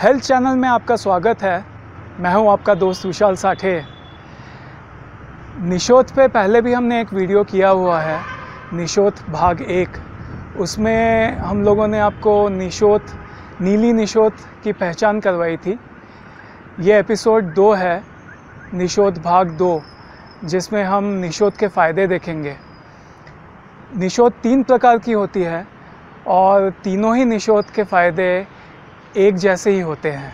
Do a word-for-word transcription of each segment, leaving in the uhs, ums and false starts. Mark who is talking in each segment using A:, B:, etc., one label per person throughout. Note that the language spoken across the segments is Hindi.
A: हेल्थ चैनल में आपका स्वागत है। मैं हूं आपका दोस्त विशाल साठे। निशोथ पे पहले भी हमने एक वीडियो किया हुआ है, निशोथ भाग एक। उसमें हम लोगों ने आपको निशोथ नीली निशोथ की पहचान करवाई थी। ये एपिसोड दो है, निशोथ भाग दो, जिसमें हम निशोथ के फ़ायदे देखेंगे। निशोथ तीन प्रकार की होती है और तीनों ही निशोथ के फ़ायदे एक जैसे ही होते हैं।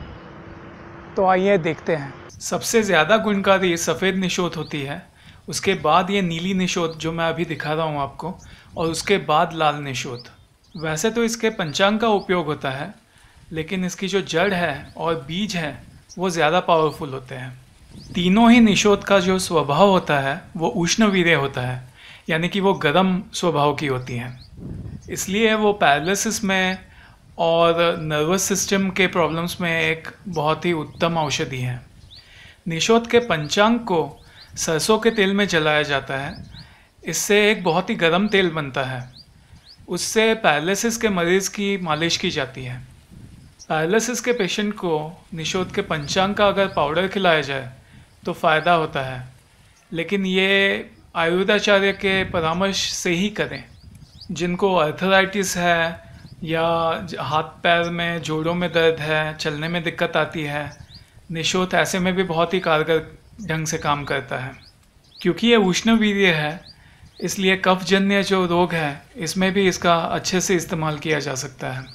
A: तो आइए देखते हैं। सबसे ज़्यादा गुणकारी सफ़ेद निशोथ होती है, उसके बाद ये नीली निशोथ जो मैं अभी दिखा रहा हूँ आपको, और उसके बाद लाल निशोथ। वैसे तो इसके पंचांग का उपयोग होता है, लेकिन इसकी जो जड़ है और बीज है वो ज़्यादा पावरफुल होते हैं। तीनों ही निशोथ का जो स्वभाव होता है वो उष्णवीर्य होता है, यानी कि वो गर्म स्वभाव की होती हैं। इसलिए वो पैरालिसिस में और नर्वस सिस्टम के प्रॉब्लम्स में एक बहुत ही उत्तम औषधि है। निशोथ के पंचांग को सरसों के तेल में जलाया जाता है। इससे एक बहुत ही गर्म तेल बनता है। उससे पैरालिसिस के मरीज़ की मालिश की जाती है। पैरालिसिस के पेशेंट को निशोथ के पंचांग का अगर पाउडर खिलाया जाए तो फ़ायदा होता है, लेकिन ये आयुर्वेदाचार्य के परामर्श से ही करें। जिनको अर्थराइटिस है या हाथ पैर में जोड़ों में दर्द है, चलने में दिक्कत आती है, निशोथ ऐसे में भी बहुत ही कारगर ढंग से काम करता है। क्योंकि ये उष्णवीर्य है, इसलिए कफजन्य जो रोग है इसमें भी इसका अच्छे से इस्तेमाल किया जा सकता है।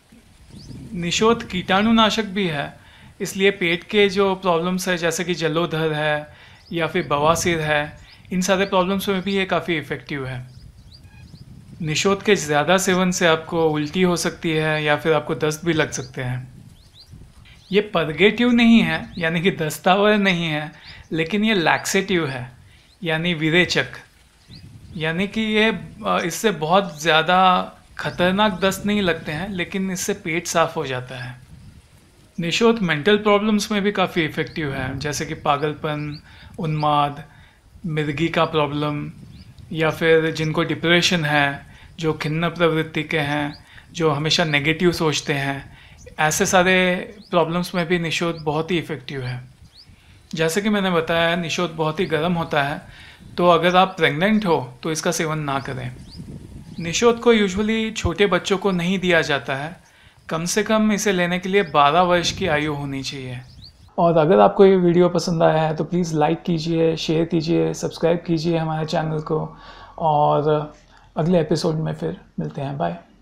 A: निशोथ कीटाणुनाशक भी है, इसलिए पेट के जो प्रॉब्लम्स है जैसे कि जलोदर है या फिर बवासीर है, इन सारे प्रॉब्लम्स में भी ये काफ़ी इफ़ेक्टिव है। निशोथ के ज़्यादा सेवन से आपको उल्टी हो सकती है या फिर आपको दस्त भी लग सकते हैं। ये परगेटिव नहीं है, यानी कि दस्तावर नहीं है, लेकिन ये लैक्सेटिव है, यानी विरेचक। यानी कि ये इससे बहुत ज़्यादा खतरनाक दस्त नहीं लगते हैं, लेकिन इससे पेट साफ़ हो जाता है। निशोथ मेंटल प्रॉब्लम्स में भी काफ़ी इफ़ेक्टिव है, जैसे कि पागलपन, उन्माद, मिर्गी का प्रॉब्लम, या फिर जिनको डिप्रेशन है, जो खिन्न प्रवृत्ति के हैं, जो हमेशा नेगेटिव सोचते हैं, ऐसे सारे प्रॉब्लम्स में भी निशोथ बहुत ही इफ़ेक्टिव है। जैसे कि मैंने बताया, निशोथ बहुत ही गर्म होता है, तो अगर आप प्रेग्नेंट हो तो इसका सेवन ना करें। निशोथ को यूजुअली छोटे बच्चों को नहीं दिया जाता है। कम से कम इसे लेने के लिए बारह वर्ष की आयु होनी चाहिए। और अगर आपको ये वीडियो पसंद आया है तो प्लीज़ लाइक कीजिए, शेयर कीजिए, सब्सक्राइब कीजिए हमारे चैनल को, और अगले एपिसोड में फिर मिलते हैं। बाय।